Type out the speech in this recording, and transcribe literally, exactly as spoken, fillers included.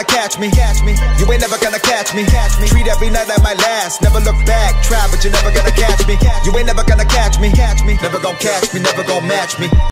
gonna catch me. Catch me. You ain't never gonna catch me. Catch me. Treat every night like my last. Never look back. Try, but you're never gonna catch me. You ain't never gonna catch me. Catch me. Never gonna catch me. Never gonna match me.